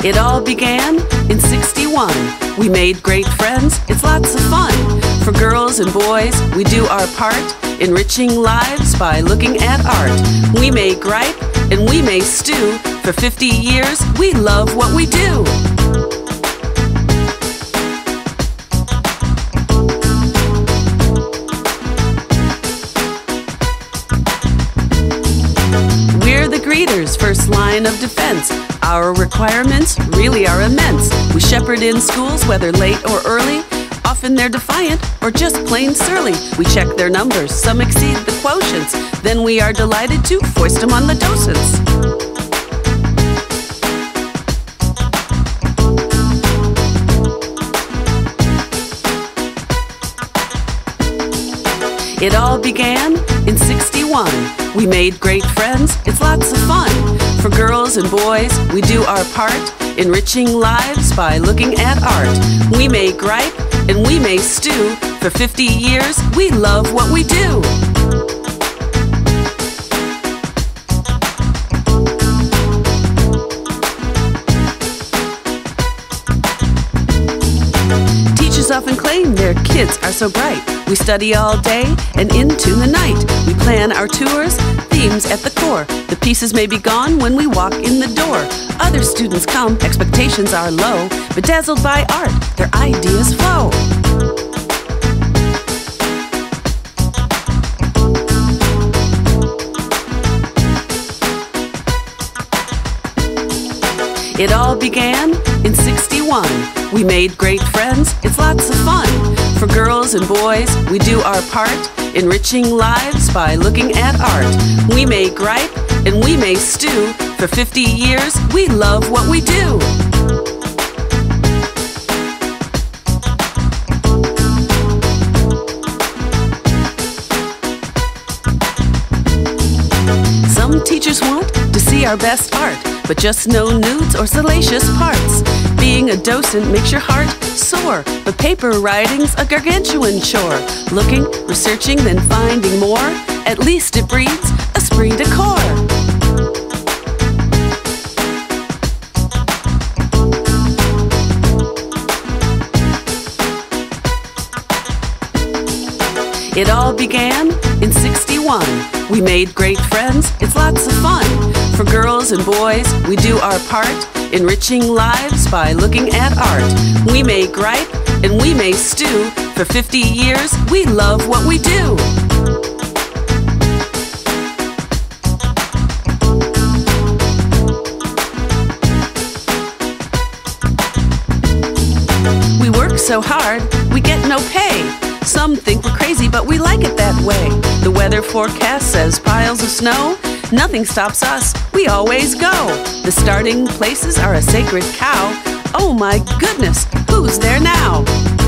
It all began in '61. We made great friends, it's lots of fun. For girls and boys, we do our part, enriching lives by looking at art. We may gripe and we may stew. For 50 years, we love what we do. We're the greeters, first line of defense. Our requirements really are immense. We shepherd in schools, whether late or early. Often they're defiant or just plain surly. We check their numbers, some exceed the quotients. Then we are delighted to foist them on the docents. It all began in '61. We made great friends, it's lots of fun. For girls and boys, we do our part, enriching lives by looking at art. We may gripe and we may stew. For 50 years, we love what we do. Teachers often claim their kids are so bright. We study all day and into the night. We plan our tours, themes at the core. The pieces may be gone when we walk in the door. Other students come, expectations are low. Bedazzled by art, their ideas flow. It all began in '61. We made great friends, it's lots of fun. For girls and boys, we do our part, enriching lives by looking at art. We may gripe and we may stew. For 50 years, we love what we do. Some teachers want to see our best art, but just no nudes or salacious parts. Being a docent makes your heart sore, but paper writing's a gargantuan chore. Looking, researching, then finding more. At least it breeds esprit de corps. It all began in '61. We made great friends, it's lots of fun. For girls and boys, we do our part, enriching lives by looking at art. We may gripe and we may stew. For 50 years, we love what we do. We work so hard, we get no pay. Some think we're crazy, but we like it that way. The weather forecast says piles of snow. Nothing stops us, we always go. The starting places are a sacred cow. Oh my goodness, who's there now?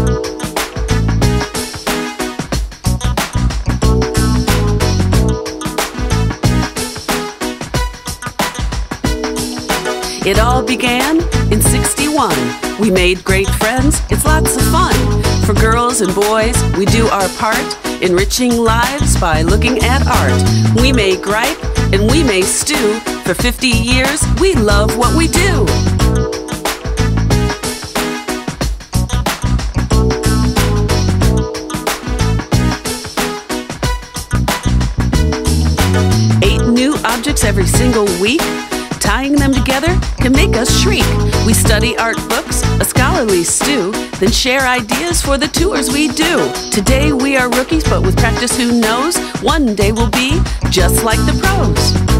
It all began in '61. We made great friends, it's lots of fun. For girls and boys, we do our part, enriching lives by looking at art. We may gripe and we may stew. For 50 years, we love what we do. New objects every single week. Tying them together can make us shriek. We study art books, a scholarly stew, then share ideas for the tours we do. Today we are rookies, but with practice who knows, one day we'll be just like the pros.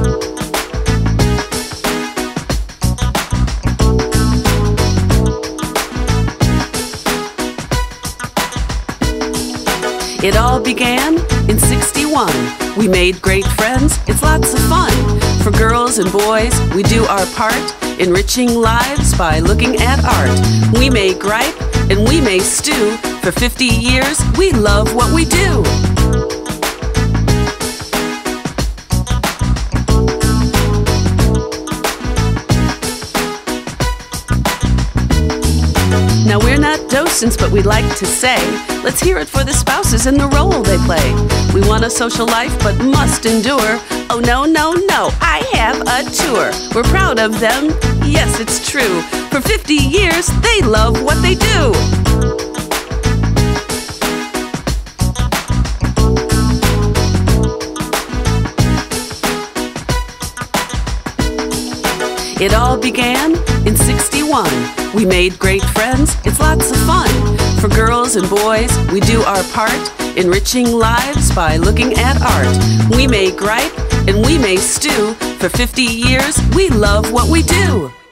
It all began in '61. We made great friends, it's lots of fun. For girls and boys, we do our part, enriching lives by looking at art. We may gripe and we may stew. For 50 years, we love what we do. Now we're not docents, but we'd like to say, let's hear it for the spouses and the role they play. We want a social life, but must endure. Oh no, no, no, I have a tour. We're proud of them, yes, it's true. For 50 years, they love what they do. It all began in '61. We made great friends, it's lots of fun. For girls and boys, we do our part, enriching lives by looking at art. We may gripe and we may stew. For 50 years, we love what we do.